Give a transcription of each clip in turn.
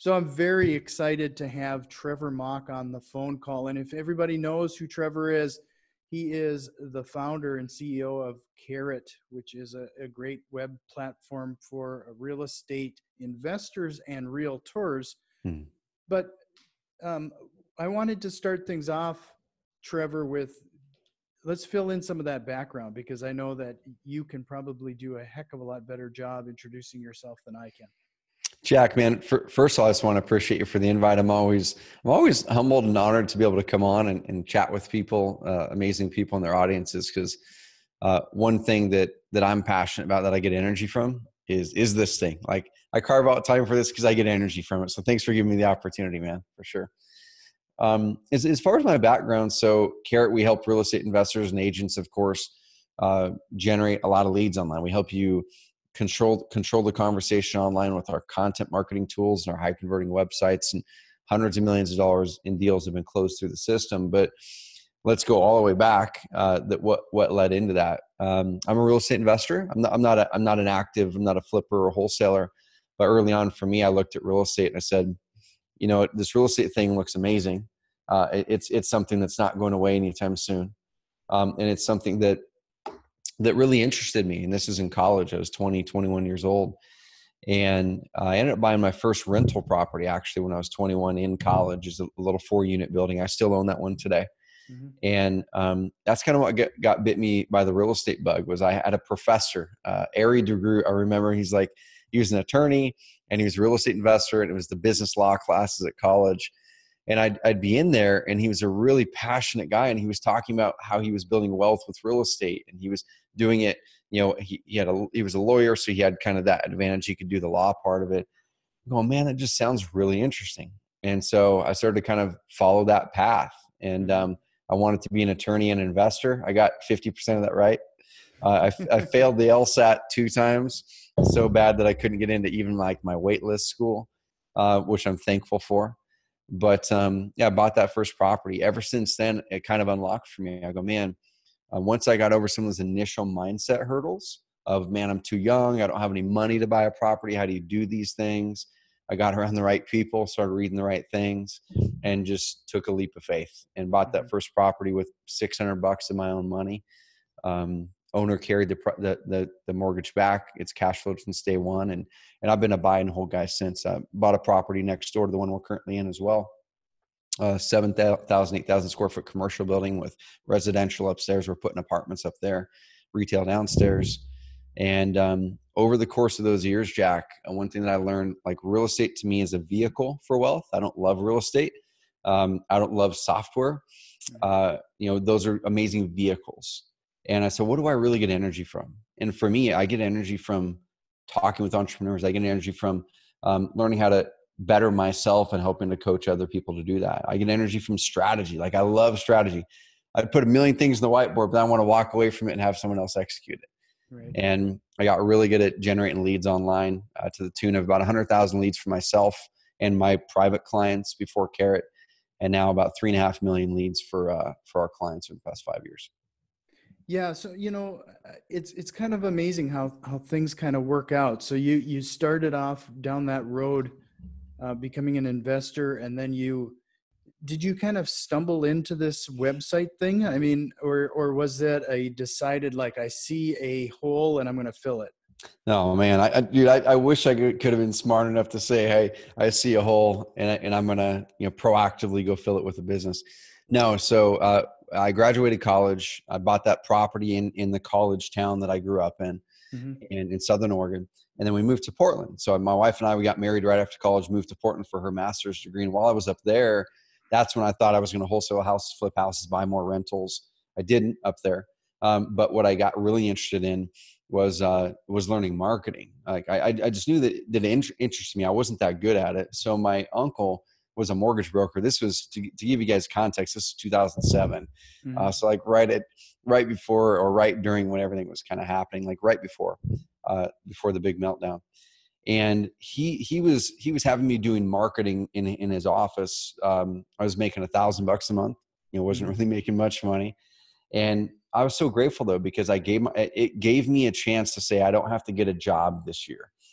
So I'm very excited to have Trevor Mauch on the phone call. And if everybody knows who Trevor is, he is the founder and CEO of Carrot, which is a great web platform for real estate investors and realtors. Hmm. But I wanted to start things off, Trevor, with let's fill in some of that background, because I know that you can probably do a heck of a lot better job introducing yourself than I can. Jack, man, first of all, I just want to appreciate you for the invite. I'm always humbled and honored to be able to come on and chat with people, amazing people in their audiences. Because one thing that I'm passionate about, that I get energy from, is this thing. Like, I carve out time for this because I get energy from it. So thanks for giving me the opportunity, man, for sure. As far as my background, so Carrot, we help real estate investors and agents, of course, generate a lot of leads online. We help you control the conversation online with our content marketing tools and our high converting websites, and hundreds of millions of dollars in deals have been closed through the system. But let's go all the way back. That what led into that. I'm a real estate investor. I'm not an active. I'm not a flipper or a wholesaler. But early on for me, I looked at real estate and I said, you know, this real estate thing looks amazing. It's something that's not going away anytime soon, and it's something that really interested me. And this is in college. I was 21 years old. And I ended up buying my first rental property actually when I was 21 in college. Is a little 4-unit building. I still own that one today. Mm-hmm. And that's kind of what got bit me by the real estate bug. Was I had a professor, Ari DeGroot. I remember he was an attorney and he was a real estate investor, and it was the business law classes at college. And I'd be in there, and he was a really passionate guy, and he was talking about how he was building wealth with real estate, and he was doing it. You know, he was a lawyer, so he had kind of that advantage. He could do the law part of it. I'm going, man, that just sounds really interesting. And so I started to kind of follow that path. And I wanted to be an attorney and an investor. I got 50% of that right. I failed the LSAT 2 times so bad that I couldn't get into even like my waitlist school, which I'm thankful for. But I bought that first property. Ever since then, it kind of unlocked for me. I go, man, once I got over some of those initial mindset hurdles of, man, I'm too young. I don't have any money to buy a property. How do you do these things? I got around the right people, started reading the right things, and just took a leap of faith and bought that first property with $600 of my own money. Owner carried the mortgage back. It's cash flowed since day one. And I've been a buy and hold guy since. I bought a property next door to the one we're currently in as well. 7,000, 8,000 square foot commercial building with residential upstairs. We're putting apartments up there, retail downstairs. And over the course of those years, Jack, one thing that I learned, like, real estate to me is a vehicle for wealth. I don't love real estate. I don't love software. Those are amazing vehicles. And I said, what do I really get energy from? And for me, I get energy from talking with entrepreneurs. I get energy from learning how to better myself and helping to coach other people to do that. I get energy from strategy. Like, I love strategy. I put a million things in the whiteboard, but I want to walk away from it and have someone else execute it. Right. And I got really good at generating leads online to the tune of about 100,000 leads for myself and my private clients before Carrot, and now about 3.5 million leads for our clients in the past 5 years. Yeah. So, it's kind of amazing how things kind of work out. So you started off down that road, becoming an investor, and then did you kind of stumble into this website thing? I mean, or was that a decided, like, I see a hole and I'm going to fill it? No, man, I wish I could have been smart enough to say, hey, I see a hole and I'm going to, proactively go fill it with a business. No. So, I graduated college. I bought that property in the college town that I grew up in, in Southern Oregon. And then we moved to Portland. So my wife and I, we got married right after college, moved to Portland for her master's degree. And while I was up there, that's when I thought I was going to wholesale houses, flip houses, buy more rentals. I didn't up there. But what I got really interested in was learning marketing. Like, I just knew that it interested me. I wasn't that good at it. So my uncle was a mortgage broker. This was, to give you guys context, this is 2007. So like right before or right during when everything was kind of happening, like right before the big meltdown. And he was having me doing marketing in his office. I was making $1,000 a month. Wasn't really making much money. And I was so grateful though, because it gave me a chance to say, I don't have to get a job this year.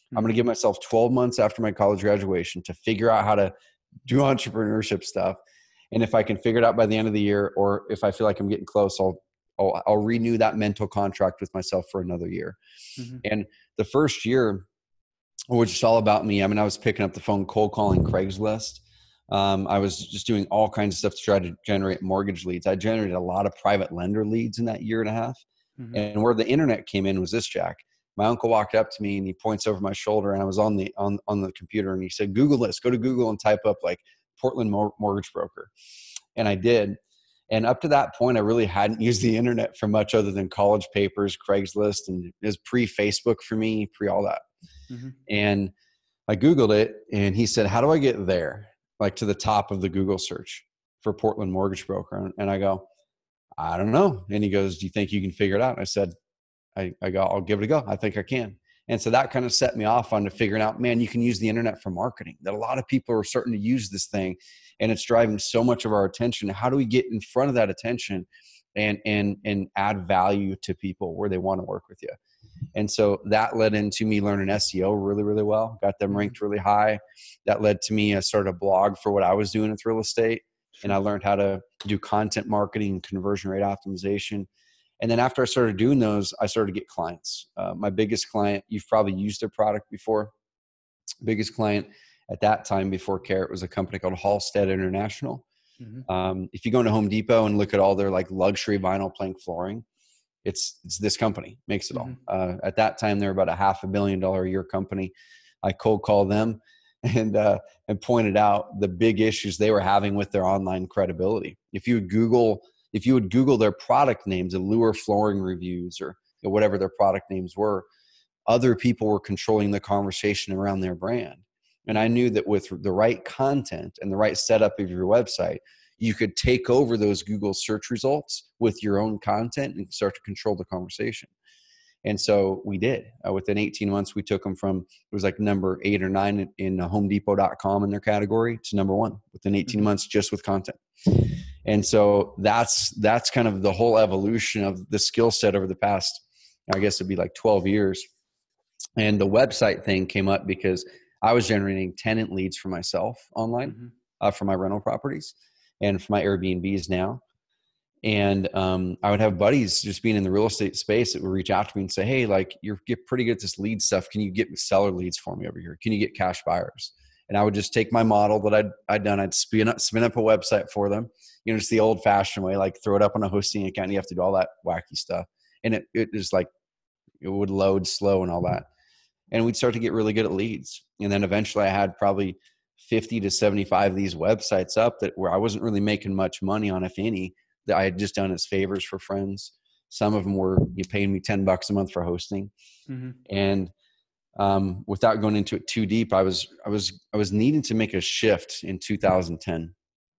I'm going to give myself 12 months after my college graduation to figure out how to do entrepreneurship stuff. And if I can figure it out by the end of the year, or if I feel like I'm getting close, I'll renew that mental contract with myself for another year. Mm-hmm. And the first year was just all about me. I mean, I was picking up the phone, cold calling Craigslist. I was just doing all kinds of stuff to try to generate mortgage leads. I generated a lot of private lender leads in that year and a half. Mm-hmm. And where the internet came in was this, Jack. My uncle walked up to me and he points over my shoulder, and I was on the computer, and he said, Google this, go to Google and type up like Portland mortgage broker. And I did. And up to that point, I really hadn't used the internet for much other than college papers, Craigslist, and it was pre-Facebook for me, pre all that. Mm-hmm. And I Googled it, and he said, how do I get there? Like to the top of the Google search for Portland mortgage broker. And I go, I don't know. And he goes, do you think you can figure it out? And I said, I go, I'll give it a go. I think I can. And so that kind of set me off on to figuring out, man, you can use the internet for marketing, that a lot of people are starting to use this thing, and it's driving so much of our attention. How do we get in front of that attention and add value to people where they want to work with you? And so that led into me learning SEO really, really well, got them ranked really high. That led to me, I started a blog for what I was doing with real estate. And I learned how to do content marketing, conversion rate optimization. And then after I started doing those, I started to get clients. My biggest client, you've probably used their product before. Biggest client at that time before Carrot was a company called Halstead International. Mm-hmm. If you go into Home Depot and look at all their like luxury vinyl plank flooring, it's this company makes it all. At that time, they're about a $500 million a year company. I cold called them and pointed out the big issues they were having with their online credibility. If you would Google their product names, Allure flooring reviews, or whatever their product names were, other people were controlling the conversation around their brand. And I knew that with the right content and the right setup of your website, you could take over those Google search results with your own content and start to control the conversation. And so we did. Within 18 months, we took them from, it was like number 8 or 9 in HomeDepot.com in their category to number 1 within 18 months just with content. And so that's kind of the whole evolution of the skill set over the past, I guess it'd be like 12 years. And the website thing came up because I was generating tenant leads for myself online, for my rental properties and for my Airbnbs now. And I would have buddies just being in the real estate space that would reach out to me and say, hey, like you're pretty good at this lead stuff. Can you get seller leads for me over here? Can you get cash buyers? And I would just take my model that I'd done. I'd spin up a website for them, just the old fashioned way, like throw it up on a hosting account. And you have to do all that wacky stuff. And it just like, it would load slow and all that. And we'd start to get really good at leads. And then eventually I had probably 50 to 75 of these websites up where I wasn't really making much money on, if any, that I had just done as favors for friends. Some of them were, you paying me $10 a month for hosting. And without going into it too deep, I was needing to make a shift in 2010.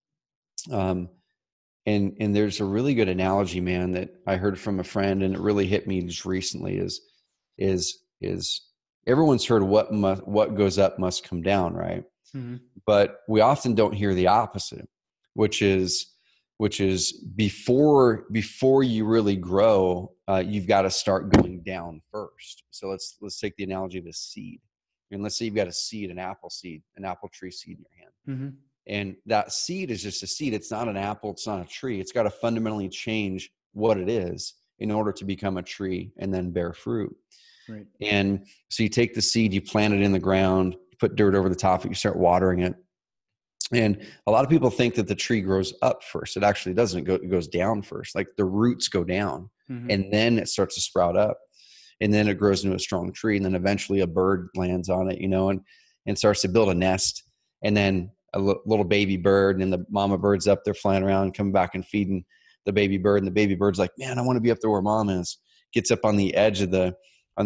And there's a really good analogy, man, that I heard from a friend, and it really hit me just recently is everyone's heard what goes up must come down, right? But we often don't hear the opposite, which is before you really grow, you've got to start going down first. So let's take the analogy of a seed. And let's say you've got a seed, an apple tree seed in your hand. And that seed is just a seed. It's not an apple. It's not a tree. It's got to fundamentally change what it is in order to become a tree and then bear fruit. Right. And so you take the seed, you plant it in the ground, you put dirt over the top of it, you start watering it. And a lot of people think that the tree grows up first. It actually doesn't. It goes down first. Like the roots go down and then it starts to sprout up, and then it grows into a strong tree. And then eventually a bird lands on it, and starts to build a nest. And then a little baby bird, and then the mama bird's up there flying around, coming back and feeding the baby bird. And the baby bird's like, man, I want to be up there where mom is. Gets up on the edge of the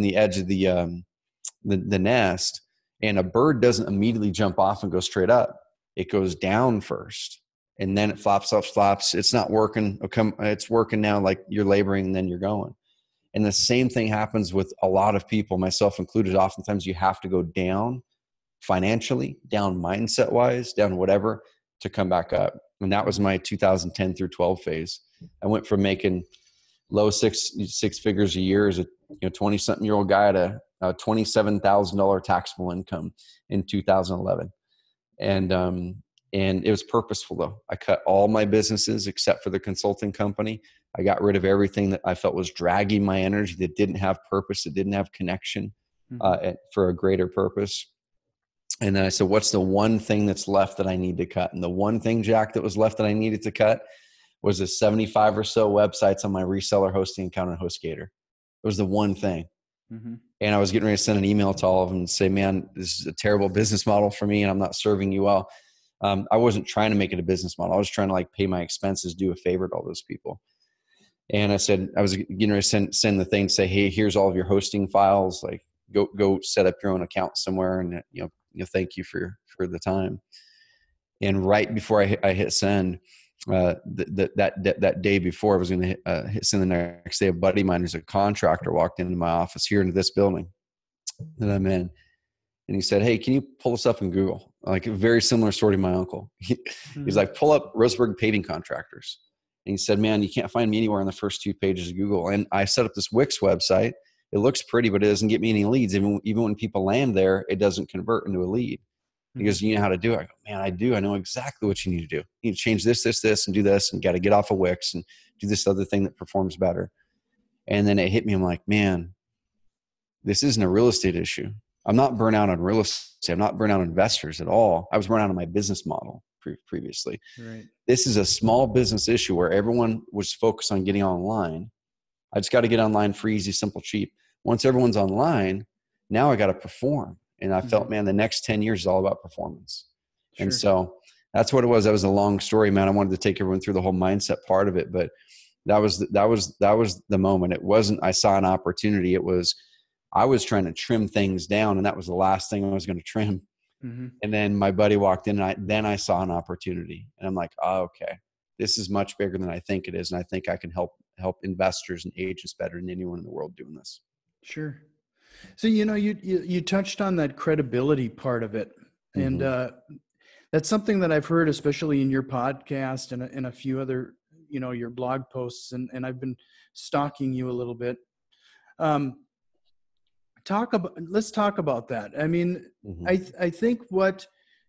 nest, and a bird doesn't immediately jump off and go straight up. It goes down first, and then it flops. It's not working. It's working now, like you're laboring, and then you're going. And the same thing happens with a lot of people, myself included. Oftentimes you have to go down financially, down mindset wise, down whatever, to come back up. And that was my 2010 through 12 phase. I went from making low six figures a year as a 20-something year old guy to $27,000 taxable income in 2011. And it was purposeful though. I cut all my businesses except for the consulting company. I got rid of everything that I felt was dragging my energy, that didn't have purpose, that didn't have connection for a greater purpose. And then I said, what's the one thing that's left that I need to cut? And the one thing, Jack, that was left that I needed to cut was the 75 or so websites on my reseller hosting account on HostGator. It was the one thing. And I was getting ready to send an email to all of them and say, man, this is a terrible business model for me and I'm not serving you well. I wasn't trying to make it a business model. I was trying to like pay my expenses, do a favor to all those people. And I said, I was getting ready to send the thing, say, hey, here's all of your hosting files. Like go set up your own account somewhere. And, thank you for the time. And right before I hit send, that day before I was going to hit send the next day, a buddy of mine who's a contractor walked into my office here into this building that I'm in. And he said, hey, can you pull this up in Google? Like a very similar story to my uncle. He's like, pull up Roseburg paving contractors. And he said, man, you can't find me anywhere on the first 2 pages of Google. And I set up this Wix website. It looks pretty, but it doesn't get me any leads. Even when people land there, it doesn't convert into a lead. He goes, you know how to do it? I go, man, I do. I know exactly what you need to do. You need to change this, and do this, and got to get off of Wix and do this other thing that performs better. And then it hit me. I'm like, man, this isn't a real estate issue. I'm not burnt out on real estate. I'm not burnt out on investors at all. I was burnt out on my business model previously. Right. This is a small business issue where everyone was focused on getting online. I just got to get online free, easy, simple, cheap. Once everyone's online, now I got to perform. And I felt, man, the next 10 years is all about performance. Sure. And so that's what it was. That was a long story, man. I wanted to take everyone through the whole mindset part of it, but that was the moment. It wasn't, I saw an opportunity. It was, I was trying to trim things down, and that was the last thing I was going to trim. And then my buddy walked in, and I saw an opportunity, and I'm like, oh, okay, this is much bigger than I think it is. And I think I can help investors and agents better than anyone in the world doing this. Sure. So, you touched on that credibility part of it. And that's something that I've heard, especially in your podcast and a few other, your blog posts, and I've been stalking you a little bit. Let's talk about that. I mean, I think what,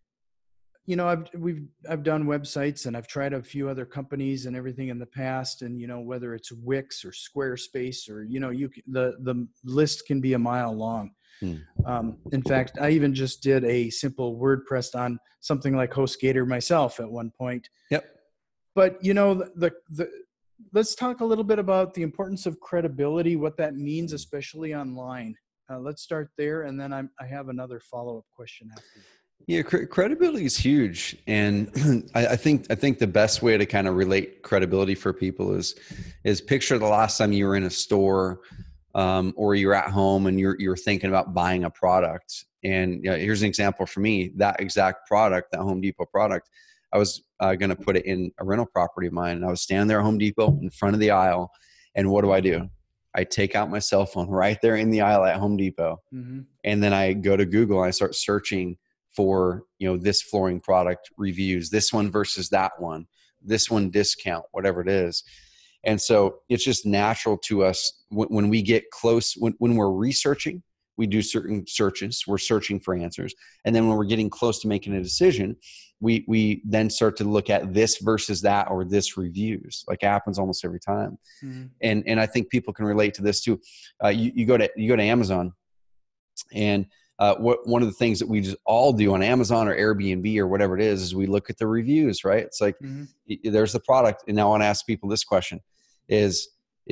I've done websites, and I've tried a few other companies and everything in the past, and whether it's Wix or Squarespace or the list can be a mile long. In fact, I even just did a simple WordPress on something like HostGator myself at one point. Yep. But let's talk a little bit about the importance of credibility, what that means, especially online. Let's start there, and then I have another follow-up question after. Yeah, credibility is huge, and I think the best way to kind of relate credibility for people is picture the last time you were in a store, or you're at home and you're thinking about buying a product. And here's an example for me: that exact product, that Home Depot product, I was going to put it in a rental property of mine, and I was standing there at Home Depot in front of the aisle, and what do? I take out my cell phone right there in the aisle at Home Depot, and then I go to Google and I start searching for, this flooring product reviews, this one versus that one, this one discount, whatever it is. And so it's just natural to us when we get close, when we're researching, we do certain searches, we're searching for answers. And then when we're getting close to making a decision, we then start to look at this versus that, or this reviews. Like it happens almost every time. And I think people can relate to this too. You go to Amazon, and one of the things that we just all do on Amazon or Airbnb or whatever it is we look at the reviews, right? It's like, there's the product. And now I want to ask people this question is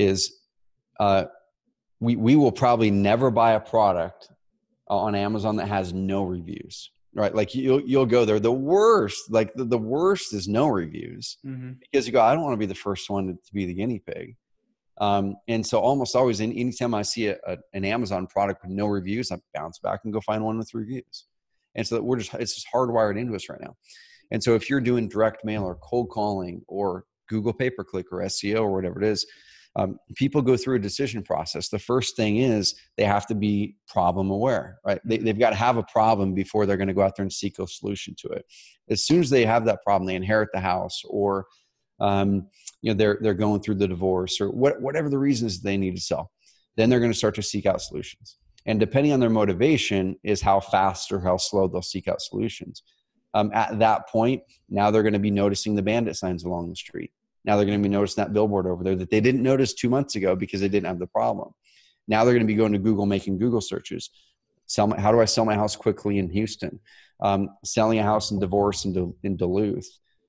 we will probably never buy a product on Amazon that has no reviews, right? Like you'll go there. The worst, like the worst is no reviews, because you go, I don't want to be the first one to be the guinea pig. And so almost always, anytime I see an Amazon product with no reviews, I bounce back and go find one with reviews. And so it's just hardwired into us right now. And so if you're doing direct mail or cold calling or Google pay-per-click or SEO or whatever it is, people go through a decision process. The first thing is they have to be problem aware, right? They've got to have a problem before they're going to go out there and seek a solution to it. As soon as they have that problem, they inherit the house, or they're going through the divorce, or whatever the reasons they need to sell, then they're going to start to seek out solutions. And depending on their motivation is how fast or how slow they'll seek out solutions. At that point, now they're going to be noticing the bandit signs along the street. Now they're going to be noticing that billboard over there that they didn't notice 2 months ago because they didn't have the problem. Now they're going to be going to Google, making Google searches. How do I sell my house quickly in Houston? Selling a house in divorce in Duluth.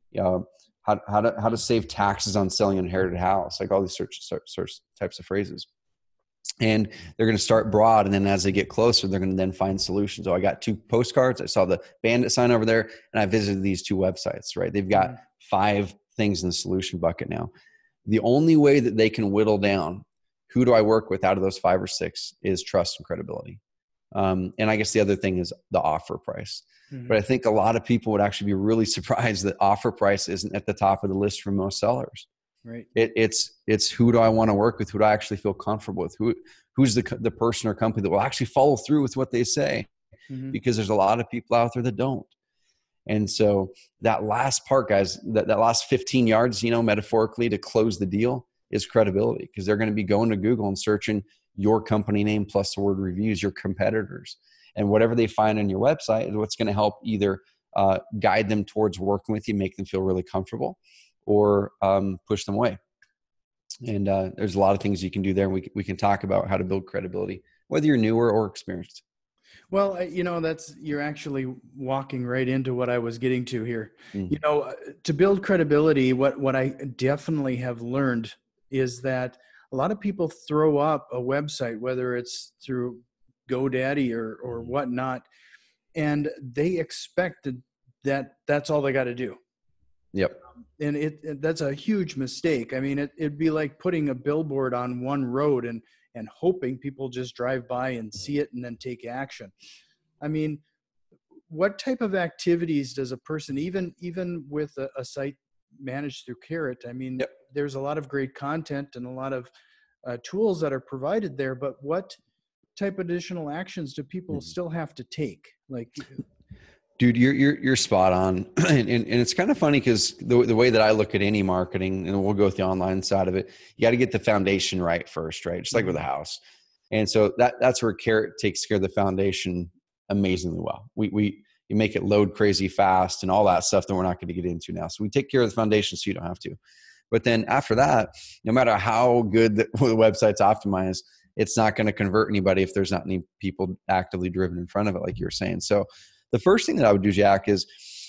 How to save taxes on selling an inherited house, like all these search types of phrases. And they're going to start broad, and then as they get closer, they're going to then find solutions. Oh, I got 2 postcards. I saw the bandit sign over there, and I visited these 2 websites, right? They've got 5 things in the solution bucket now. The only way that they can whittle down who do I work with out of those 5 or 6 is trust and credibility. And I guess the other thing is the offer price. Mm-hmm. But I think a lot of people would actually be really surprised that offer price isn't at the top of the list for most sellers. Right. It's who do I want to work with? Who do I actually feel comfortable with? Who's the person or company that will actually follow through with what they say? Mm-hmm. Because there's a lot of people out there that don't. And so that last part, guys, that last 15 yards, metaphorically, to close the deal is credibility, because they're going to be going to Google and searching your company name plus the word reviews, your competitors, and whatever they find on your website is what's going to help either guide them towards working with you, make them feel really comfortable, or push them away. And there's a lot of things you can do there. And we can talk about how to build credibility, whether you're newer or experienced. Well, you're actually walking right into what I was getting to here. Mm-hmm. To build credibility, what I definitely have learned is that a lot of people throw up a website, whether it's through GoDaddy or whatnot, and they expect that that's all they got to do. Yep. And that's a huge mistake. I mean, it'd be like putting a billboard on one road and hoping people just drive by and see it and then take action. I mean, what type of activities does a person, even with a site managed through Carrot, I mean, yep, there's a lot of great content and a lot of tools that are provided there, but what type of additional actions do people still have to take? Like, dude, you're spot on. And it's kind of funny because the way that I look at any marketing, and we'll go with the online side of it, you got to get the foundation right first, right? Just like with a house. And so that's where Carrot takes care of the foundation amazingly well. You make it load crazy fast and all that stuff that we're not going to get into now. So we take care of the foundation so you don't have to. But then after that, no matter how good the website's optimized, it's not going to convert anybody if there's not any people actively driven in front of it, like you were saying. So the first thing that I would do, Jack, is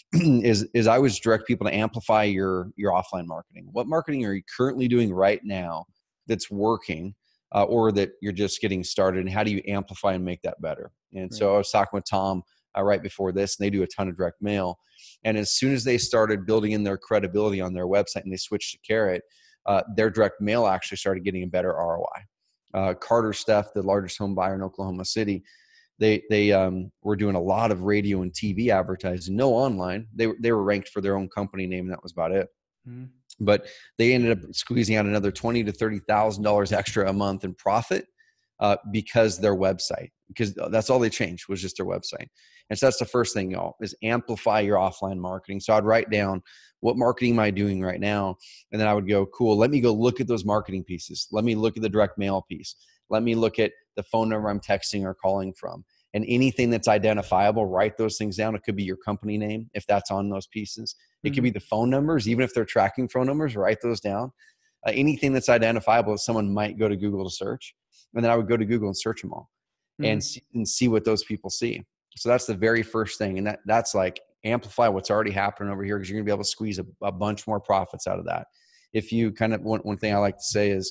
I would direct people to amplify your offline marketing. What marketing are you currently doing right now that's working, or that you're just getting started, and how do you amplify and make that better? And so I was talking with Tom right before this, and they do a ton of direct mail. And as soon as they started building in their credibility on their website and they switched to Carrot, their direct mail actually started getting a better ROI. Carter Steph, the largest home buyer in Oklahoma City, they were doing a lot of radio and TV advertising, no online. They were ranked for their own company name, and that was about it. Mm-hmm. But they ended up squeezing out another $20,000 to $30,000 extra a month in profit because their website, because that's all they changed was just their website. And so that's the first thing, y'all, is amplify your offline marketing. So I'd write down, what marketing am I doing right now? And then I would go, cool, let me go look at those marketing pieces. Let me look at the direct mail piece. Let me look at the phone number I'm texting or calling from. And anything that's identifiable, write those things down. It could be your company name, if that's on those pieces. It could be the phone numbers, even if they're tracking phone numbers, write those down. Anything that's identifiable, someone might go to Google to search. And then I would go to Google and search them all and see what those people see. So that's the very first thing. And that's like amplify what's already happening over here, because you're gonna be able to squeeze a bunch more profits out of that. If you kind of, one thing I like to say is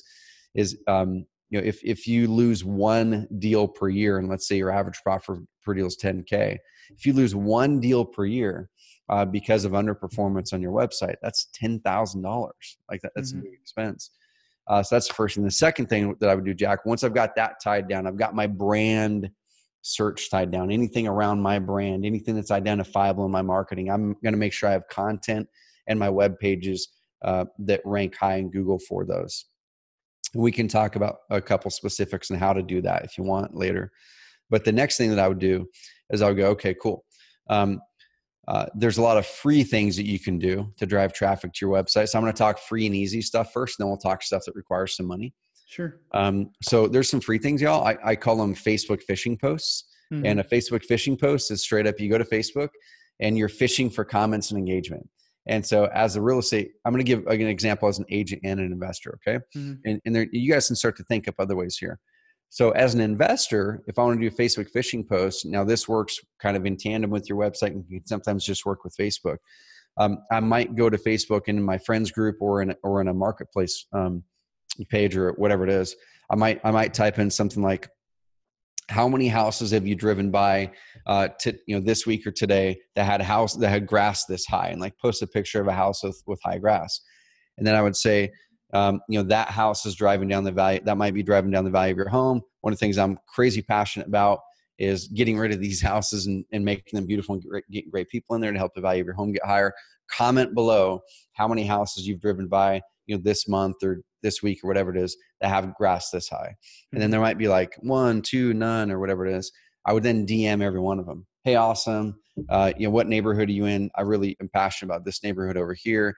if you lose one deal per year, and let's say your average profit per deal is 10K, if you lose one deal per year because of underperformance on your website, that's $10,000. Like that's a big expense. So that's the first thing. The second thing that I would do, Jack, once I've got that tied down, I've got my brand search tied down, anything around my brand, anything that's identifiable in my marketing, I'm going to make sure I have content and my web pages that rank high in Google for those. We can talk about a couple specifics on how to do that if you want later. But the next thing that I would do is I would go, okay, cool. There's a lot of free things that you can do to drive traffic to your website. So I'm going to talk free and easy stuff first, and then we'll talk stuff that requires some money. Sure. So there's some free things, y'all. I call them Facebook fishing posts. And a Facebook fishing post is straight up, you go to Facebook and you're fishing for comments and engagement. And so as a real estate, I'm going to give an example as an agent and an investor. Okay. And there, you guys can start to think up other ways here. So as an investor, if I want to do a Facebook fishing post, now this works kind of in tandem with your website and can sometimes just work with Facebook. I might go to Facebook and in my friends group or in a marketplace page or whatever it is. I might type in something like, how many houses have you driven by this week or today that had a house that had grass this high, and like post a picture of a house with high grass. And then I would say, that house is driving down the value, that might be driving down the value of your home. One of the things I'm crazy passionate about is getting rid of these houses and making them beautiful and getting great people in there to help the value of your home get higher. Comment below how many houses you've driven by, this month or this week or whatever it is that have grass this high. And then there might be like 1, 2, none, or whatever it is. I would then DM every one of them. Hey, awesome. What neighborhood are you in? I really am passionate about this neighborhood over here.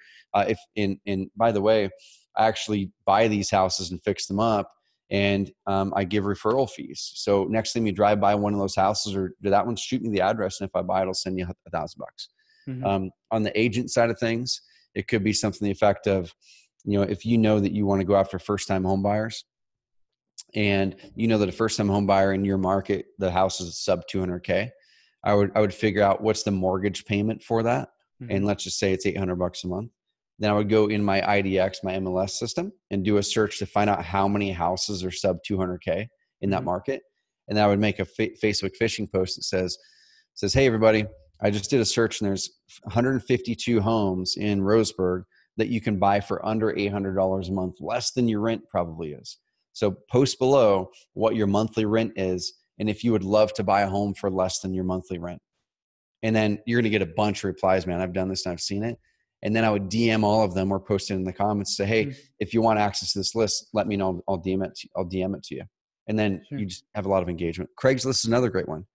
By the way, I actually buy these houses and fix them up, and I give referral fees. So next time you drive by one of those houses or do that one, shoot me the address, and if I buy it, I'll send you $1,000. On the agent side of things, it could be something to the effect of, if you know that you want to go after first-time home buyers, and that a first-time home buyer in your market, the house is sub 200K, I would figure out what's the mortgage payment for that, and let's just say it's $800 a month. Then I would go in my IDX, my MLS system, and do a search to find out how many houses are sub 200K in that market, and then I would make a Facebook fishing post that says, hey everybody, I just did a search and there's 152 homes in Roseburg that you can buy for under $800 a month, less than your rent probably is. So post below what your monthly rent is, and if you would love to buy a home for less than your monthly rent. And then you're going to get a bunch of replies, man. I've done this and I've seen it. And then I would DM all of them or post it in the comments, say, hey, if you want access to this list, let me know. I'll DM it to you. And then you just have a lot of engagement. Craigslist is another great one.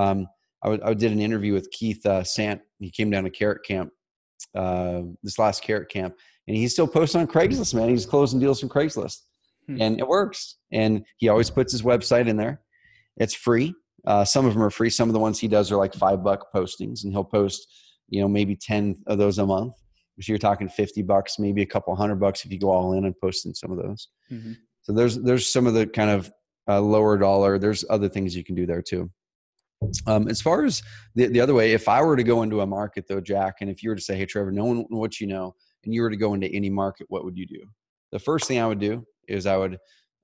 I did an interview with Keith Sant. He came down to Carrot Camp, this last Carrot Camp, and he's still posting on Craigslist, man. He's closing deals from Craigslist, and it works. And he always puts his website in there. It's free. Some of them are free. Some of the ones he does are like $5 postings, and he'll post, maybe 10 of those a month. So you're talking $50, maybe a couple $100 if you go all in and post in some of those. So there's some of the kind of lower dollar. There's other things you can do there too. As far as the other way, if I were to go into a market though, Jack, and if you were to say, hey, Trevor, no one what and you were to go into any market, what would you do? The first thing I would do is I would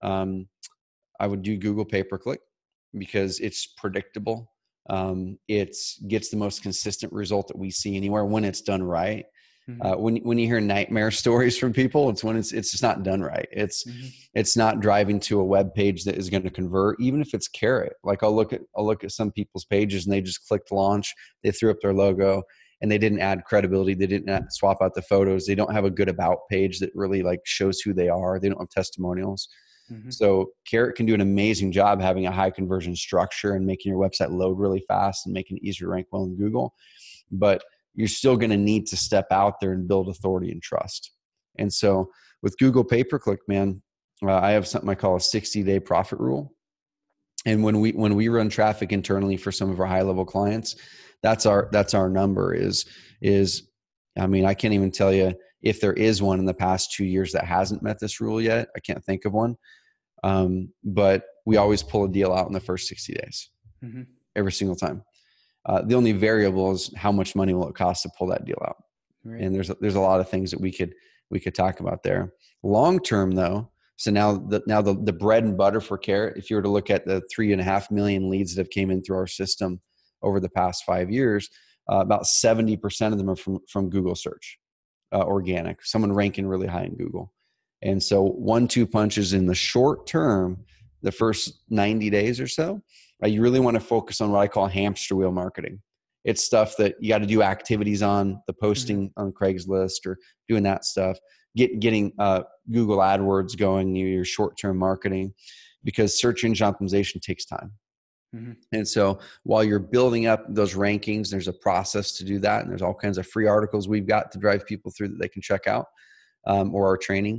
do Google pay-per-click, because it's predictable. It gets the most consistent result that we see anywhere when it's done right. When you hear nightmare stories from people, it's when it's just not done right. It's not driving to a web page that is going to convert, even if it's Carrot. Like I'll look at some people's pages and they just clicked launch, they threw up their logo, and they didn't add credibility. They didn't swap out the photos. They don't have a good about page that really like shows who they are. They don't have testimonials. So Carrot can do an amazing job having a high conversion structure and making your website load really fast and making it easier to rank well in Google. But you're still going to need to step out there and build authority and trust. And so with Google pay-per-click, man, I have something I call a 60-day profit rule. And when we run traffic internally for some of our high-level clients, that's our number is, I mean, I can't even tell you if there is one in the past 2 years that hasn't met this rule yet. I can't think of one. But we always pull a deal out in the first 60 days, every single time. The only variable is how much money will it cost to pull that deal out. Right. And there's a lot of things that we could talk about there. Long term though, so now the bread and butter for Carrot, if you were to look at the 3.5 million leads that have came in through our system over the past 5 years, about 70% of them are from Google search, organic, someone ranking really high in Google. And so 1-2 punches in the short term, the first 90 days or so, you really want to focus on what I call hamster wheel marketing. It's stuff that you got to do activities on, the posting on Craigslist or doing that stuff, getting Google AdWords going, your short-term marketing, because search engine optimization takes time. And so while you're building up those rankings, there's a process to do that. And there's all kinds of free articles we've got to drive people through that they can check out, or our training.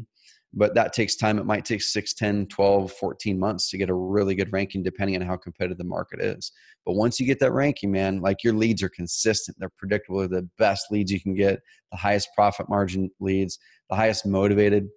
but that takes time. It might take 6, 10, 12, 14 months to get a really good ranking, depending on how competitive the market is. But once you get that ranking, man, like your leads are consistent. They're predictable. They're the best leads you can get, the highest profit margin leads, the highest motivated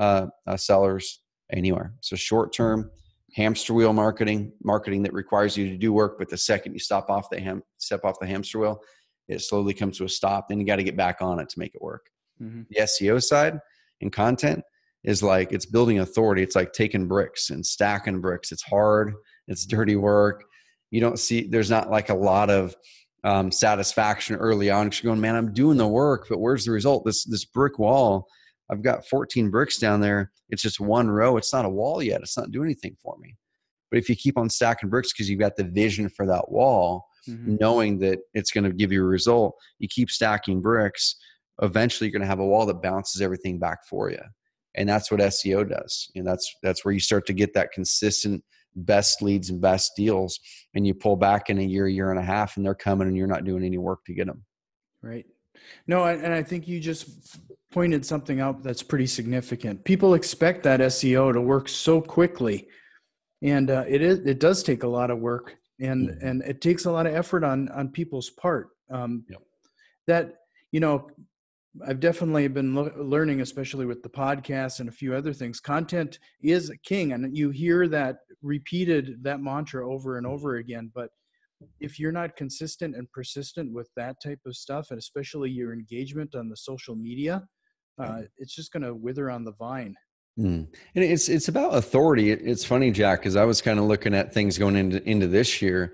sellers anywhere. So short-term hamster wheel marketing that requires you to do work, but the second you step off the hamster wheel, it slowly comes to a stop. Then you got to get back on it to make it work. Mm-hmm. The SEO side and content is like, it's building authority. It's like taking bricks and stacking bricks. It's hard. It's dirty work. You don't see, there's not like a lot of satisfaction early on. You're going, man, I'm doing the work, but where's the result? This brick wall, I've got 14 bricks down there. It's just one row. It's not a wall yet. It's not doing anything for me. But if you keep on stacking bricks because you've got the vision for that wall, Mm-hmm. knowing that it's going to give you a result, you keep stacking bricks, eventually you're going to have a wall that bounces everything back for you. And that's what SEO does. And that's where you start to get that consistent best leads and best deals. And you pull back in a year and a half, and they're coming and you're not doing any work to get them. Right. No, and I think you just pointed something out that's pretty significant. People expect that SEO to work so quickly, and it does take a lot of work, and Mm-hmm. and it takes a lot of effort on people's part. Yep. That, you know, I've definitely been learning, especially with the podcast and a few other things. Content is king, and you hear that repeated, that mantra over and over again. But if you're not consistent and persistent with that type of stuff, and especially your engagement on the social media, it's just going to wither on the vine. And it's about authority. It's funny, Jack, because I was kind of looking at things going into this year,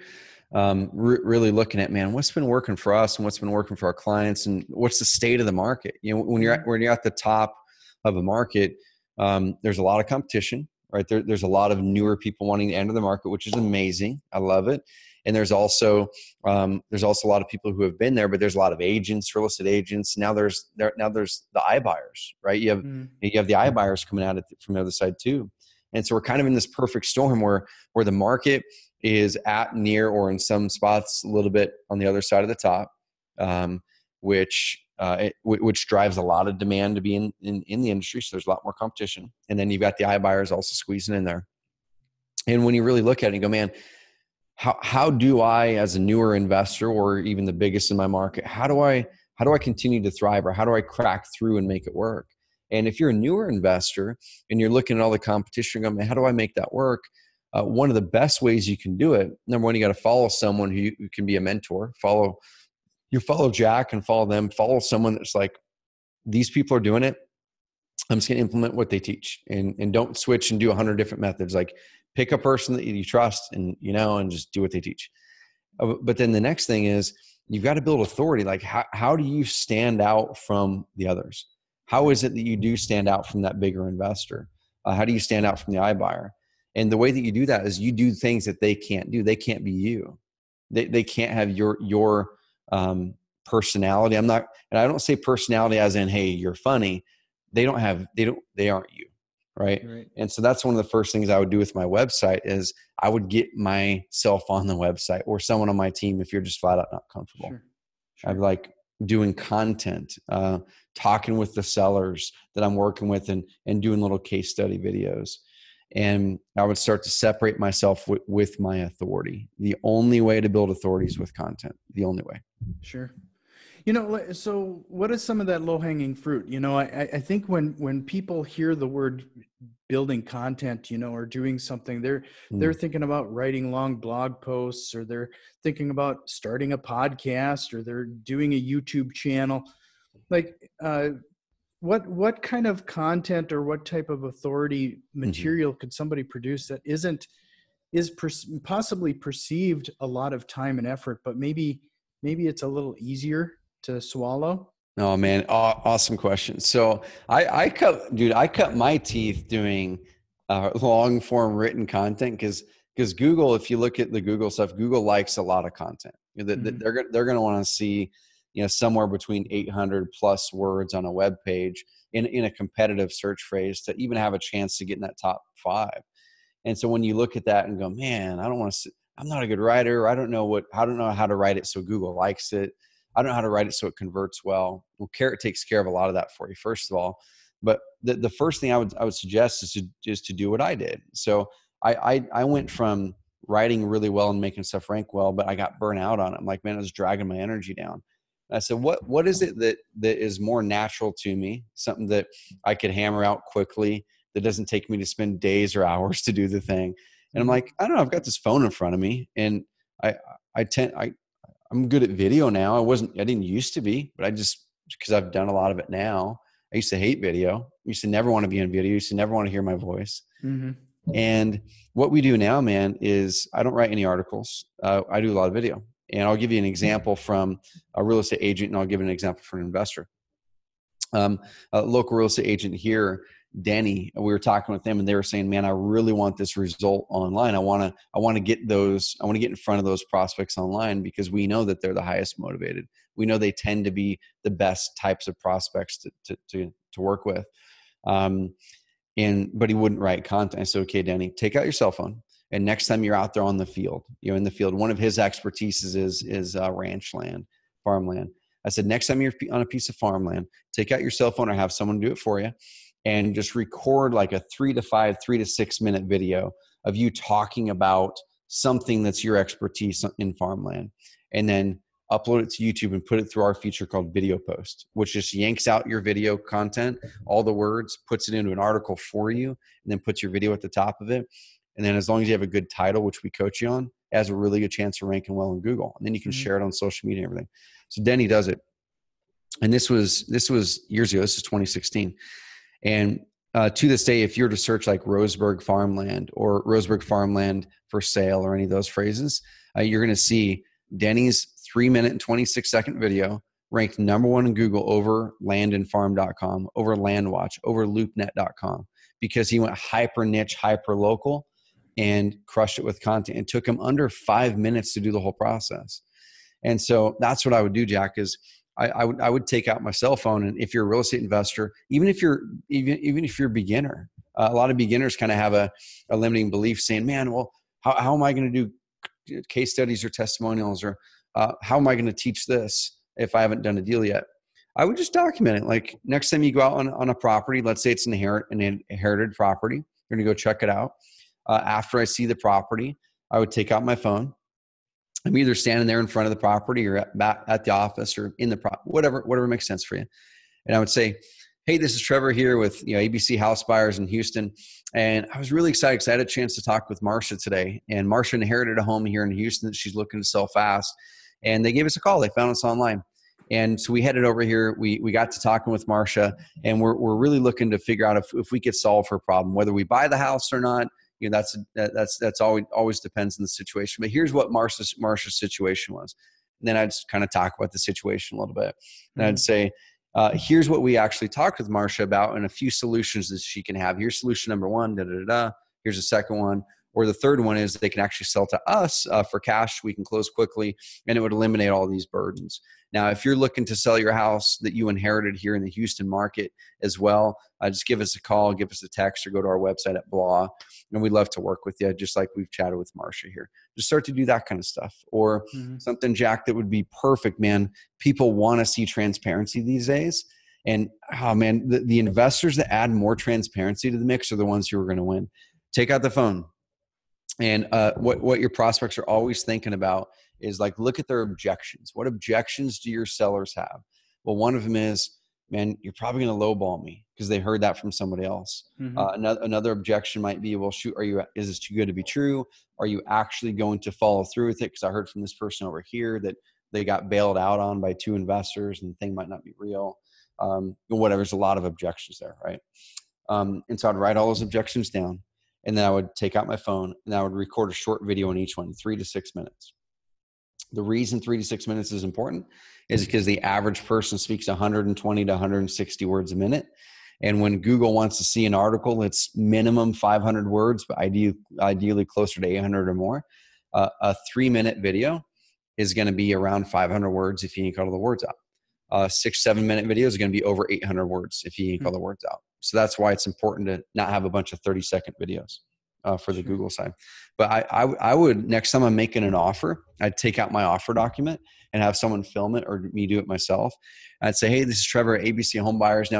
really looking at, man, what's been working for us and what's been working for our clients, and what's the state of the market. You know, when you're at the top of a market, there's a lot of competition, right? There's a lot of newer people wanting to enter the market, which is amazing. I love it. And there's also a lot of people who have been there, but there's a lot of agents, real estate agents. Now there's the iBuyers, right? You have the iBuyers coming at it from the other side too. And so we're kind of in this perfect storm where the market is at, near, or in some spots a little bit on the other side of the top, which drives a lot of demand to be in the industry. So there's a lot more competition. And then you've got the iBuyers also squeezing in there. And when you really look at it, you go, man, how do I, as a newer investor or even the biggest in my market, how do I continue to thrive, or how do I crack through and make it work? And if you're a newer investor and you're looking at all the competition, going, how do I make that work? One of the best ways you can do it, number one, you got to follow someone who can be a mentor. Follow Jack and follow them. Follow someone that's like, these people are doing it. I'm just going to implement what they teach, and don't switch and do 100 different methods. Like, pick a person that you trust and just do what they teach. But then the next thing is, you've got to build authority. Like, how do you stand out from the others? How is it that you do stand out from that bigger investor? How do you stand out from the iBuyer? And the way that you do that is you do things that they can't do. They can't be you. They can't have your personality. And I don't say personality as in, hey, you're funny. They aren't you. Right. And so that's one of the first things I would do with my website is I would get myself on the website, or someone on my team if you're just flat out not comfortable. Sure. I'd like doing content, talking with the sellers that I'm working with, and doing little case study videos. And I would start to separate myself with my authority. The only way to build authority is with content. The only way. Sure. So what is some of that low-hanging fruit? I think when people hear the word building content, or doing something, they're thinking about writing long blog posts, or they're thinking about starting a podcast, or they're doing a YouTube channel. Like, what kind of content or what type of authority material could somebody produce that is possibly perceived a lot of time and effort, but maybe it's a little easier to swallow? Oh man, awesome question. So I cut my teeth doing long form written content because Google, if you look at the Google stuff, Google likes a lot of content. They're going to want to see somewhere between 800 plus words on a web page in a competitive search phrase to even have a chance to get in that top 5. And so when you look at that and go, man, I'm not a good writer. I don't know how to write it so Google likes it. I don't know how to write it so it converts well. Well, Carrot takes care of a lot of that for you, first of all. But the first thing I would suggest is to do what I did. So I went from writing really well and making stuff rank well, but I got burnt out on it. I'm like, man, it was dragging my energy down. And I said, what is it that is more natural to me? Something that I could hammer out quickly, that doesn't take me to spend days or hours to do the thing. And I'm like, I don't know, I've got this phone in front of me, and I'm good at video now. I didn't used to be, but because I've done a lot of it now. I used to hate video. I used to never want to be on video. I used to never want to hear my voice. Mm-hmm. And what we do now, man, is I don't write any articles. I do a lot of video. And I'll give you an example from a real estate agent, and I'll give an example for an investor. A local real estate agent here, Denny, we were talking with them, and they were saying, man, I really want this result online. I want to get in front of those prospects online, because we know that they're the highest motivated. We know they tend to be the best types of prospects to work with. But he wouldn't write content. I said, okay, Denny, take out your cell phone. And next time you're out there on the field, in the field, one of his expertises is ranch land, farmland. I said, next time you're on a piece of farmland, take out your cell phone or have someone do it for you, and just record like a 3 to 6 minute video of you talking about something that's your expertise in farmland. And then upload it to YouTube and put it through our feature called Video Post, which just yanks out your video content, all the words, puts it into an article for you, and then puts your video at the top of it. And then as long as you have a good title, which we coach you on, it has a really good chance of ranking well in Google. And then you can share it on social media and everything. So Denny does it. And this was years ago. This is 2016. And to this day, if you were to search like Roseburg farmland or Roseburg farmland for sale or any of those phrases, you're going to see Denny's 3-minute and 26-second video ranked #1 in Google over landandfarm.com, over LandWatch, over loopnet.com, because he went hyper niche, hyper local, and crushed it with content. It took him under 5 minutes to do the whole process. And so that's what I would do, Jack, is I would take out my cell phone. And if you're a real estate investor, even if you're a beginner, a lot of beginners kind of have a limiting belief saying, man, well, how am I going to do case studies or testimonials, or how am I going to teach this if I haven't done a deal yet? I would just document it. Like next time you go out on a property, let's say it's an inherited property, you're going to go check it out. After I see the property, I would take out my phone. I'm either standing there in front of the property or at the office or in the whatever makes sense for you. And I would say, hey, this is Trevor here with ABC House Buyers in Houston. And I was really excited because I had a chance to talk with Marcia today. And Marcia inherited a home here in Houston that she's looking to sell fast. And they gave us a call. They found us online. And so we headed over here. We got to talking with Marcia, and we're really looking to figure out if we could solve her problem, whether we buy the house or not. That's always depends on the situation. But here's what Marcia's situation was. And then I'd just kind of talk about the situation a little bit. And I'd say, here's what we actually talked with Marcia about, and a few solutions that she can have. Here's solution number 1, Here's the second one. Or the third one is they can actually sell to us for cash. We can close quickly, and it would eliminate all these burdens. Now, if you're looking to sell your house that you inherited here in the Houston market as well, just give us a call, give us a text, or go to our website at Blah, and we'd love to work with you, just like we've chatted with Marcia here. Just start to do that kind of stuff. Or something, Jack, that would be perfect, man. People want to see transparency these days. And, oh, man, the investors that add more transparency to the mix are the ones who are going to win. Take out the phone. And what your prospects are always thinking about is like, look at their objections. What objections do your sellers have? Well, one of them is, man, you're probably going to lowball me, because they heard that from somebody else. Another objection might be, well, shoot, is this too good to be true? Are you actually going to follow through with it? Because I heard from this person over here that they got bailed out on by 2 investors and the thing might not be real. Whatever, there's a lot of objections there, right? And so I'd write all those objections down. And then I would take out my phone and I would record a short video on each one, 3 to 6 minutes. The reason 3 to 6 minutes is important is because the average person speaks 120 to 160 words a minute. And when Google wants to see an article, it's minimum 500 words, but ideally closer to 800 or more. A 3-minute video is going to be around 500 words if you cut all the words out. 6-7 minute video is going to be over 800 words if you ink all the words out. So that's why it's important to not have a bunch of 30-second videos for the Google side. But I would, next time I'm making an offer, I'd take out my offer document and have someone film it or me do it myself. I'd say, hey, this is Trevor at ABC Home Buyers. Now,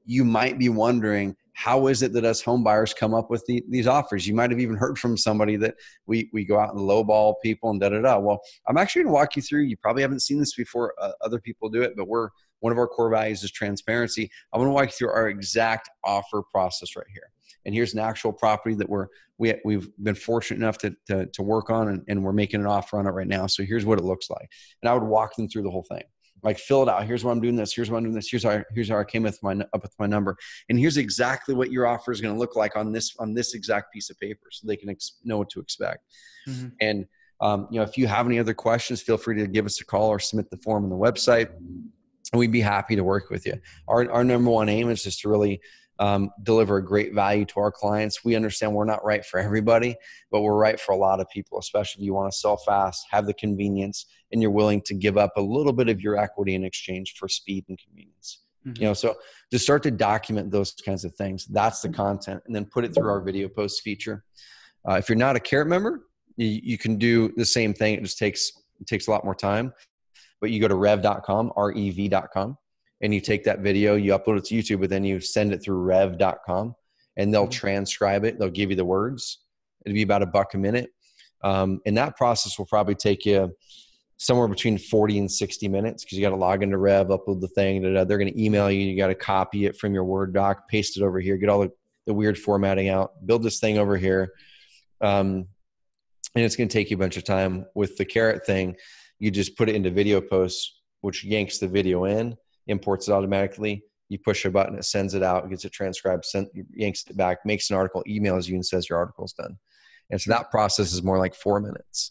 you might be wondering, how is it that us home buyers come up with these offers? You might have even heard from somebody that we go out and lowball people and da-da-da. Well, I'm actually going to walk you through. You probably haven't seen this before. Other people do it, but one of our core values is transparency. I'm going to walk you through our exact offer process right here. And here's an actual property that we've been fortunate enough to work on, and we're making an offer on it right now. So here's what it looks like. And I would walk them through the whole thing. Like, fill it out. Here's why I'm doing this. Here's why I'm doing this. Here's how I came up with my number. And here's exactly what your offer is going to look like on this exact piece of paper, so they can know what to expect. Mm-hmm. And if you have any other questions, feel free to give us a call or submit the form on the website, and we'd be happy to work with you. Our number one aim is just to really deliver a great value to our clients. We understand we're not right for everybody, but we're right for a lot of people, especially if you want to sell fast, have the convenience, and you're willing to give up a little bit of your equity in exchange for speed and convenience. Mm-hmm. So to start to document those kinds of things, that's the content, and then put it through our video post feature. If you're not a Carrot member, you can do the same thing. It just takes a lot more time, but you go to rev.com, rev.com. And you take that video, you upload it to YouTube, but then you send it through rev.com, and they'll transcribe it. They'll give you the words. It'll be about $1 a minute. And that process will probably take you somewhere between 40 and 60 minutes, because you got to log into Rev, upload the thing. They're going to email you. You got to copy it from your Word doc, paste it over here, get all the weird formatting out, build this thing over here. And it's going to take you a bunch of time. With the Carrot thing, you just put it into video posts, which yanks the video in, imports it automatically. You push a button, it sends it out, gets it transcribed, yanks it back, makes an article, emails you, and says your article's done. And so that process is more like 4 minutes.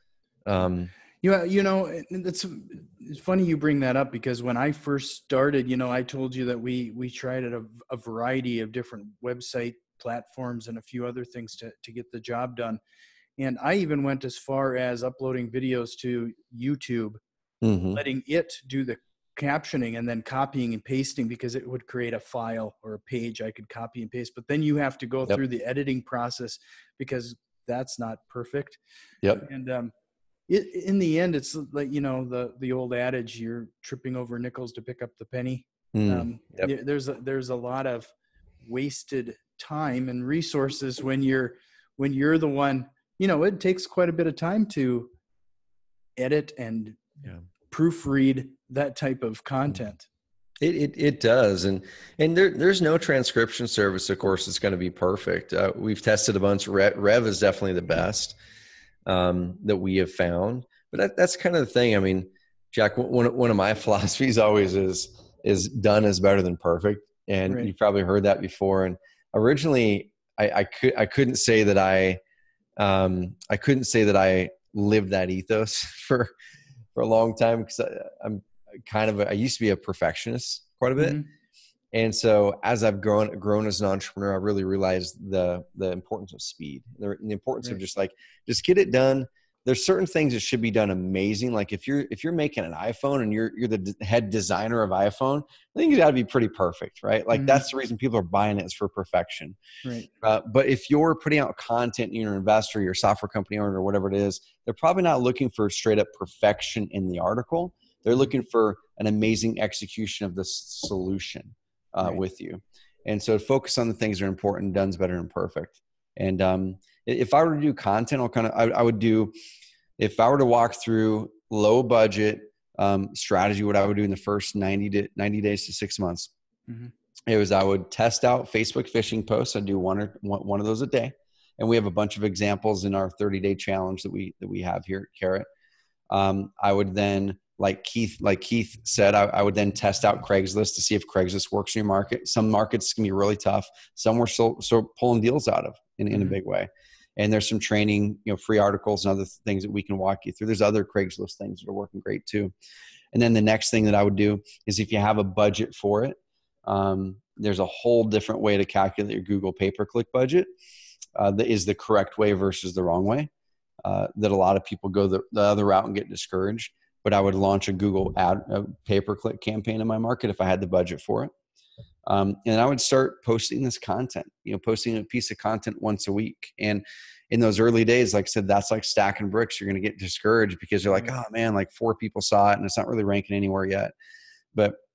It's funny you bring that up, because when I first started, I told you that we tried a variety of different website platforms and a few other things to get the job done. And I even went as far as uploading videos to YouTube, letting it do the captioning and then copying and pasting, because it would create a file or a page I could copy and paste. But then you have to go through the editing process, because that's not perfect. And in the end, it's like, the old adage, you're tripping over nickels to pick up the penny. There's a lot of wasted time and resources when you're the one. It takes quite a bit of time to edit and proofread that type of content. It does. And there's no transcription service, of course, that's going to be perfect. We've tested a bunch. Rev is definitely the best that we have found. But that's kind of the thing. I mean, Jack, one of my philosophies always is done is better than perfect. And You've probably heard that before. And originally I couldn't say that I lived that ethos for a long time, because I used to be a perfectionist quite a bit. Mm-hmm. And so as I've grown as an entrepreneur, I really realized the importance of speed, the importance of just get it done. There's certain things that should be done amazing. Like if you're making an iPhone and you're the head designer of iPhone, I think it's got to be pretty perfect, right? Like that's the reason people are buying it, is for perfection. Right. But if you're putting out content, and you're an investor, you're a software company owner, or whatever it is, they're probably not looking for straight up perfection in the article. They're looking for an amazing execution of the solution with you. And so focus on the things that are important. Done's better than perfect. And if I were to do content, I would do, if I were to walk through low budget strategy, what I would do in the first 90 days to 6 months, I would test out Facebook phishing posts. I'd do one of those a day. And we have a bunch of examples in our 30-day challenge that we have here at Carrot. I would then, like Keith said, I would then test out Craigslist to see if Craigslist works in your market. Some markets can be really tough. Some we're still pulling deals out of in a big way. And there's some training, free articles and other things that we can walk you through. There's other Craigslist things that are working great too. And then the next thing that I would do is, if you have a budget for it, there's a whole different way to calculate your Google pay-per-click budget. That is the correct way versus the wrong way. That a lot of people go the other route and get discouraged. But I would launch a Google pay-per-click campaign in my market if I had the budget for it. And I would start posting this content, posting a piece of content once a week. And in those early days, like I said, that's like stacking bricks. You're going to get discouraged because you're like, oh man, like 4 people saw it and it's not really ranking anywhere yet. But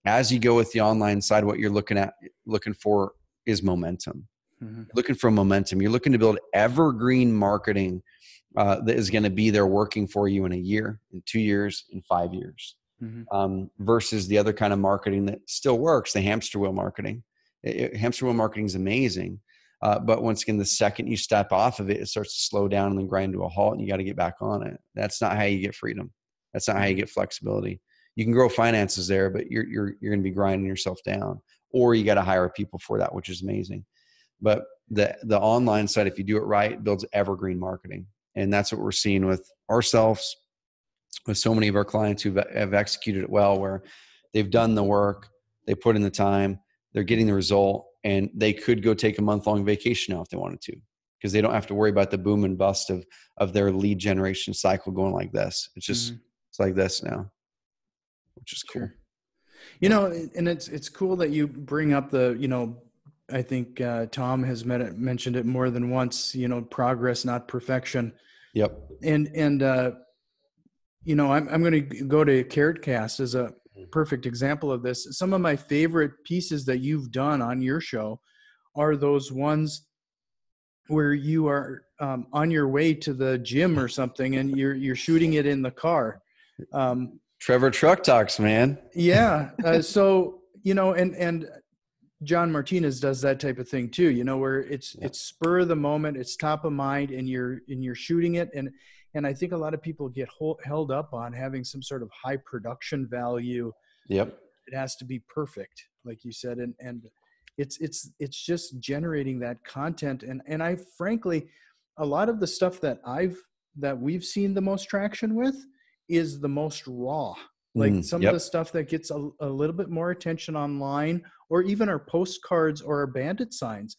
as you go with the online side, what you're looking for is momentum. Looking for momentum. You're looking to build evergreen marketing that is going to be there working for you in a year, in 2 years, in 5 years, versus the other kind of marketing that still works, the hamster wheel marketing. Hamster wheel marketing is amazing. But once again, the second you step off of it, it starts to slow down and then grind to a halt, and you got to get back on it. That's not how you get freedom. That's not how you get flexibility. You can grow finances there, but you're going to be grinding yourself down, or you got to hire people for that, which is amazing. But the online side, if you do it right, builds evergreen marketing. And that's what we're seeing with ourselves, with so many of our clients who have executed it well, where they've done the work, they put in the time, they're getting the result, and they could go take a month-long vacation now if they wanted to, because they don't have to worry about the boom and bust of their lead generation cycle going like this. It's just, it's like this now, which is cool. Sure. You know, and it's cool that you bring up the, you know, I think Tom has mentioned it more than once, you know, progress, not perfection. Yep. And you know, I'm going to go to Carrot Cast as a perfect example of this. Some of my favorite pieces that you've done on your show are those ones where you are on your way to the gym or something, and you're shooting it in the car. Trevor Truck Talks, man. Yeah. So, you know, and John Martinez does that type of thing too, you know, where it's spur of the moment, it's top of mind, and you're shooting it. And I think a lot of people get held up on having some sort of high production value. Yep. It has to be perfect, like you said. And it's just generating that content. And I frankly, a lot of the stuff that we've seen the most traction with is the most raw. Like some of the stuff that gets a little bit more attention online, or even our postcards or our bandit signs.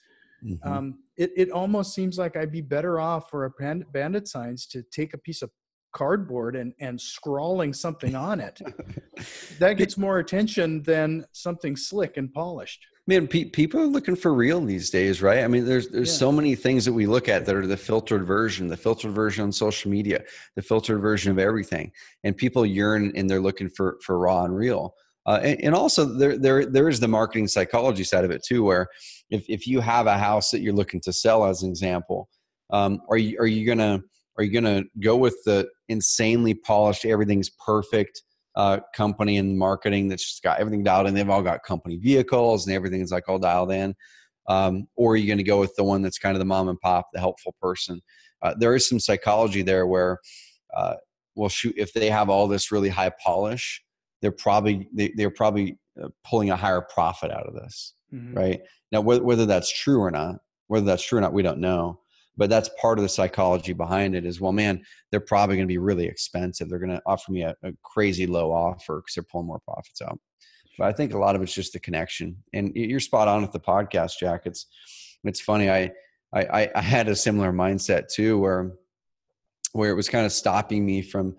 It almost seems like I'd be better off for a bandit signs to take a piece of cardboard and scrawling something on it. That gets more attention than something slick and polished. Man, people are looking for real these days, right? I mean, there's so many things that we look at that are the filtered version on social media, the filtered version of everything. And people yearn and they're looking for raw and real. And also there is the marketing psychology side of it too, where if you have a house that you're looking to sell, as an example, are you gonna go with the insanely polished, everything's perfect company and marketing that's just got everything dialed in? They've all got company vehicles and everything's like all dialed in. Or are you going to go with the one that's kind of the mom and pop, the helpful person? There is some psychology there where, well, shoot, if they have all this really high polish, they're probably pulling a higher profit out of this, right? Now, whether that's true or not, we don't know. But that's part of the psychology behind it is, well, man, they're probably going to be really expensive. They're going to offer me a crazy low offer because they're pulling more profits out. But I think a lot of it's just the connection. And you're spot on with the podcast, Jack. It's funny. I had a similar mindset too, where it was kind of stopping me from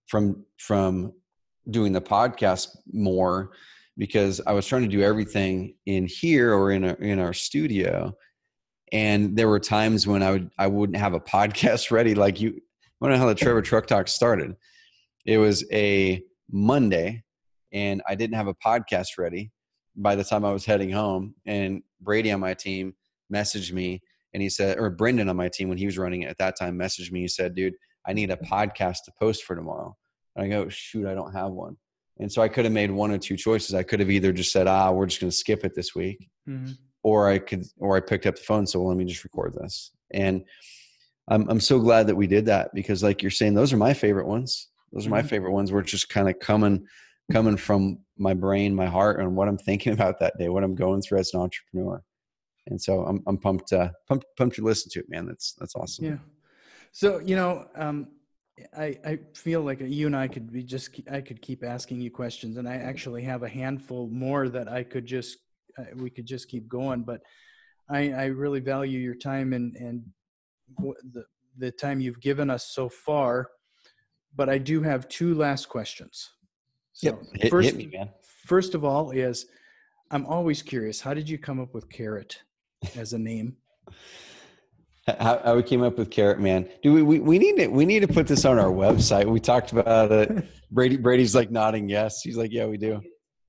doing the podcast more, because I was trying to do everything in here or in our studio. And there were times when I wouldn't have a podcast ready. Like I don't know how the Trevor Truck Talk started. It was a Monday and I didn't have a podcast ready by the time I was heading home. And Brady on my team messaged me and he said, or Brendan on my team when he was running it at that time messaged me. He said, dude, I need a podcast to post for tomorrow. And I go, shoot, I don't have one. And so I could have made one or two choices. I could have either just said, we're just going to skip it this week. Or I picked up the phone. So let me just record this. And I'm so glad that we did that, because like you're saying, those are my favorite ones. Those are my favorite ones where it's just kind of coming from my brain, my heart, and what I'm thinking about that day, what I'm going through as an entrepreneur. And so I'm pumped to listen to it, man. That's awesome. Yeah. So, you know, I feel like you and I I could keep asking you questions, and I actually have a handful more that we could just keep going, but I really value your time and the time you've given us so far. But I do have two last questions. So hit me, man. First of all is, I'm always curious, how did you come up with Carrot as a name? How we came up with Carrot, man. Do we need to put this on our website? We talked about it. Brady's like nodding yes. He's like, yeah, we do.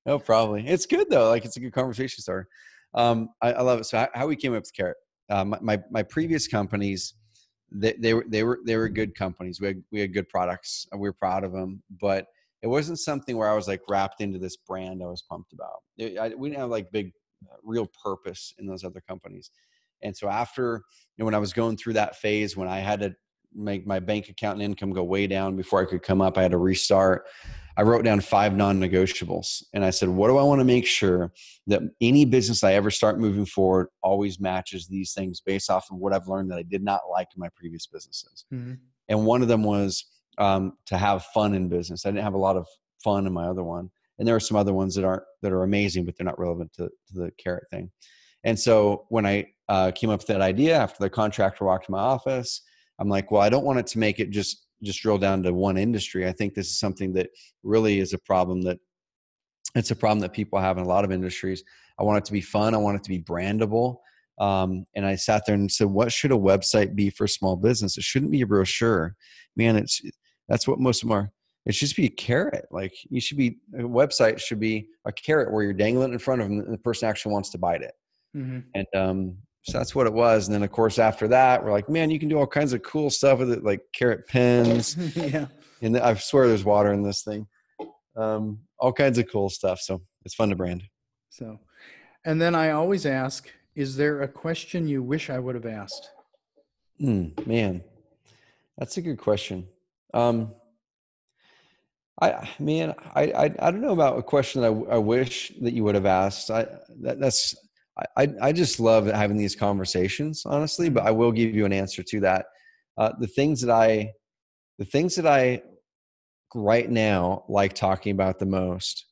No, probably. It's good though. Like it's a good conversation starter. I love it. So how we came up with Carrot? My previous companies, they were good companies. We had good products. We were proud of them, but it wasn't something where I was like wrapped into this brand I was pumped about. We didn't have like big, real purpose in those other companies. And so after, when I was going through that phase when I had to make my bank account and income go way down before I could come up, I had to restart. I wrote down 5 non-negotiables. And I said, what do I want to make sure that any business I ever start moving forward always matches these things based off of what I've learned that I did not like in my previous businesses. Mm-hmm. And one of them was to have fun in business. I didn't have a lot of fun in my other one. And there are some other ones that are amazing, but they're not relevant to the Carrot thing. And so when I came up with that idea after the contractor walked to my office, I'm like, well, I don't want it to make it just drill down to one industry. I think this is something that really is a problem that people have in a lot of industries. I want it to be fun. I want it to be brandable. And I sat there and said, what should a website be for small business? It shouldn't be a brochure, man. That's what most of them are. It should just be a carrot. Like a website should be a carrot where you're dangling in front of them and the person actually wants to bite it. Mm-hmm. And so that's what it was. And then of course, after that, we're like, man, you can do all kinds of cool stuff with it, like carrot pens. Yeah. And I swear there's water in this thing. All kinds of cool stuff. So it's fun to brand. So, and then I always ask, is there a question you wish I would have asked? Man, that's a good question. I don't know about a question that I wish that you would have asked. I just love having these conversations, honestly, but I will give you an answer to that. The things that I right now like talking about the most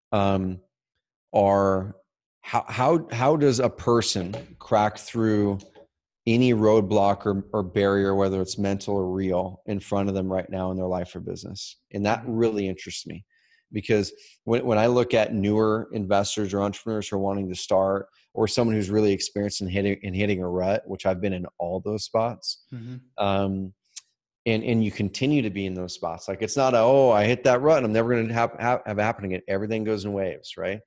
are how does a person crack through any roadblock or barrier, whether it's mental or real, in front of them right now in their life or business. And that really interests me, because when I look at newer investors or entrepreneurs who are wanting to start, or someone who's really experienced in hitting a rut, which I've been in all those spots. Mm-hmm. And you continue to be in those spots. Like it's not I hit that rut and I'm never going to have it happen again. Everything goes in waves, right?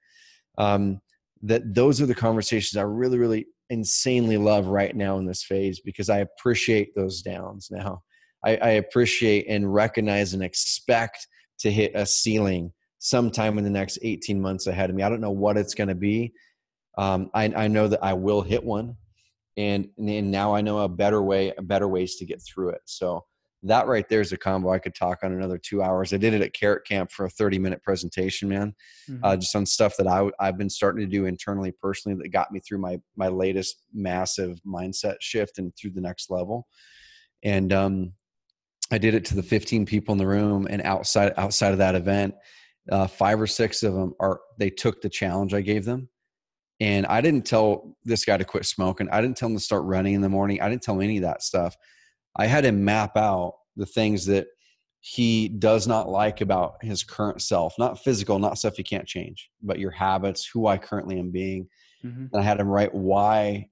Those are the conversations I really, really insanely love right now in this phase, because I appreciate those downs now. I appreciate and recognize and expect to hit a ceiling sometime in the next 18 months ahead of me. I don't know what it's going to be. I know that I will hit one, and now I know better ways to get through it. So that right there is a combo I could talk on another 2 hours. I did it at Carrot Camp for a 30-minute presentation, man. Mm-hmm. Just on stuff that I've been starting to do internally, personally, that got me through my latest massive mindset shift and through the next level. And I did it to the 15 people in the room, and outside of that event, 5 or 6 of them they took the challenge I gave them. And I didn't tell this guy to quit smoking. I didn't tell him to start running in the morning. I didn't tell him any of that stuff. I had him map out the things that he does not like about his current self, not physical, not stuff you can't change, but your habits, who I currently am being. Mm-hmm. And I had him write why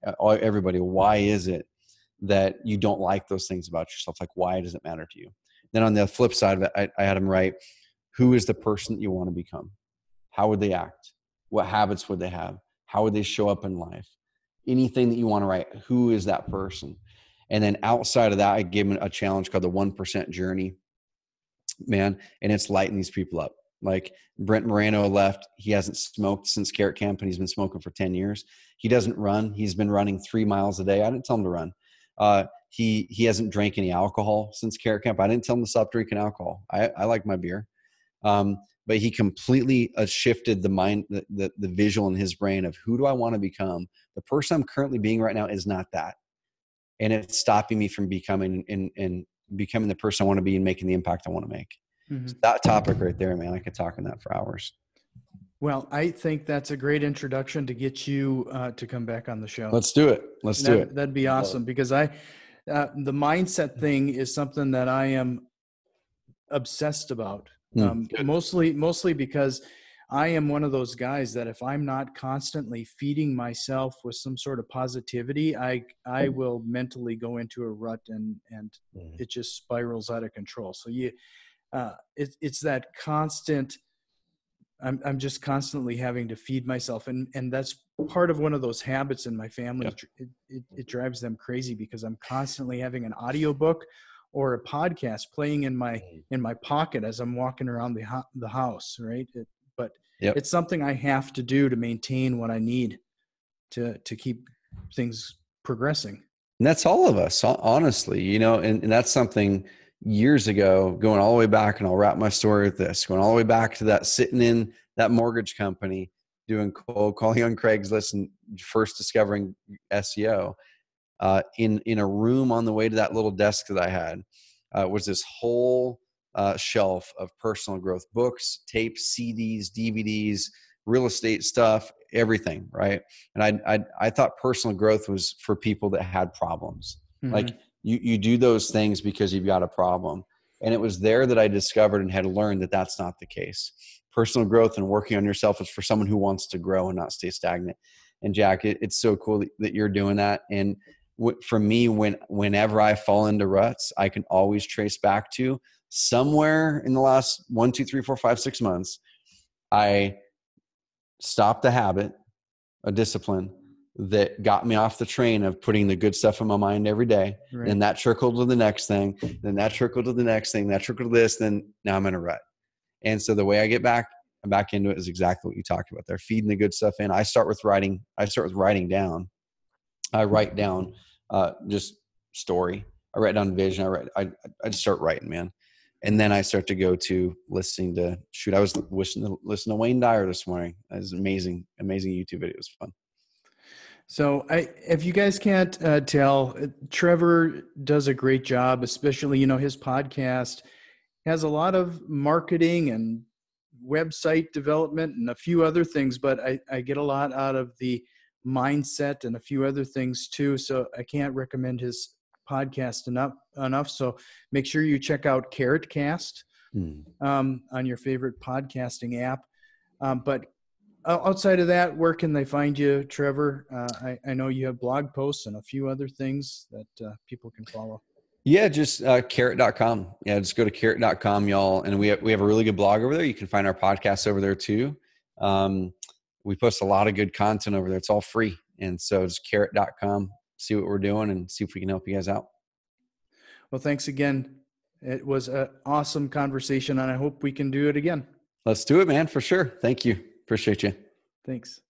is it that you don't like those things about yourself? Like, why does it matter to you? Then on the flip side of it, I had him write, who is the person that you want to become? How would they act? What habits would they have? How would they show up in life? Anything that you want to write, who is that person? And then outside of that, I gave him a challenge called the 1% journey, man. And it's lighting these people up. Like Brent Moreno left. He hasn't smoked since Carrot Camp, and he's been smoking for 10 years. He doesn't run. He's been running 3 miles a day. I didn't tell him to run. He hasn't drank any alcohol since Carrot Camp. I didn't tell him to stop drinking alcohol. I like my beer. But he completely shifted the mind, the visual in his brain of who do I want to become? The person I'm currently being right now is not that. And it's stopping me from becoming and becoming the person I want to be and making the impact I want to make. Mm-hmm. So that topic right there, man, I could talk on that for hours. Well, I think that's a great introduction to get you to come back on the show. Let's do it. Do it. That'd be awesome, because the mindset thing is something that I am obsessed about. Mostly because I am one of those guys that if I'm not constantly feeding myself with some sort of positivity, I will mentally go into a rut and it just spirals out of control. So it's that constant I'm just constantly having to feed myself. And that's part of one of those habits in my family. Yep. It drives them crazy because I'm constantly having an audiobook or a podcast playing in my pocket as I'm walking around the house. Right. But Yep. it's something I have to do to maintain what I need to keep things progressing. And that's all of us, honestly, you know, and that's something years ago, going all the way back, and I'll wrap my story with this, going all the way back to that sitting in that mortgage company, doing cold calling on Craigslist and first discovering SEO, in a room on the way to that little desk that I had, was this whole shelf of personal growth books, tapes, CDs, DVDs, real estate stuff, everything, right? And I thought personal growth was for people that had problems. Mm-hmm. Like you do those things because you've got a problem. And it was there that I discovered and had learned that that's not the case. Personal growth and working on yourself is for someone who wants to grow and not stay stagnant. And Jack, it's so cool that you're doing that. And for me, whenever I fall into ruts, I can always trace back to somewhere in the last 1, 2, 3, 4, 5, 6 months, I stopped a habit, a discipline that got me off the train of putting the good stuff in my mind every day. Right. Then that trickled to the next thing. Then that trickled to the next thing. That trickled to this. Then now I'm in a rut. And so the way I get back into it is exactly what you talked about there. Feeding the good stuff in. I start with writing down. I write down just story. I write down vision. I just start writing, man. And then I start to go to listening to I was listening to Wayne Dyer this morning. It was amazing YouTube video. It was fun. So if you guys can't tell, Trevor does a great job, especially, his podcast has a lot of marketing and website development and a few other things, but I get a lot out of the mindset and a few other things too. So I can't recommend his podcast enough. So make sure you check out Carrot Cast on your favorite podcasting app. But outside of that, where can they find you, Trevor? I know you have blog posts and a few other things that people can follow. Yeah, just carrot.com. Yeah, just go to carrot.com, y'all. And we have a really good blog over there. You can find our podcast over there too. We post a lot of good content over there. It's all free. And so just carrot.com, see what we're doing and see if we can help you guys out. Well, thanks again. It was an awesome conversation, and I hope we can do it again. Let's do it, man, for sure. Thank you. Appreciate you. Thanks.